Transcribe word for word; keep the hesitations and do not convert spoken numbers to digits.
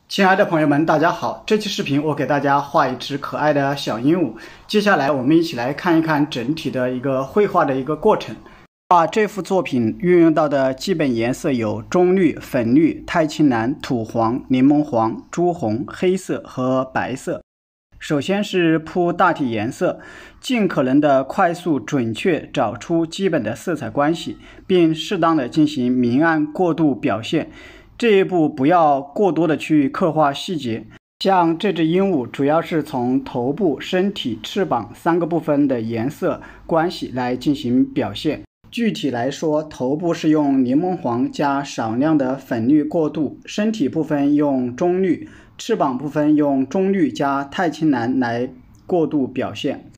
亲爱的朋友们，大家好！这期视频我给大家画一只可爱的小鹦鹉。接下来我们一起来看一看整体的一个绘画的一个过程。画这幅作品运用到的基本颜色有棕绿、粉绿、太青蓝、土黄、柠檬黄、朱红、黑色和白色。首先是铺大体颜色，尽可能的快速准确找出基本的色彩关系，并适当的进行明暗过渡表现。这一步不要过多的去刻画细节，像这只鹦鹉主要是从头部、身体、翅膀三个部分的颜色关系来进行表现。具体来说，头部是用柠檬黄加少量的粉绿过渡，身体部分用棕绿，翅膀部分用棕绿加太青蓝来过渡表现。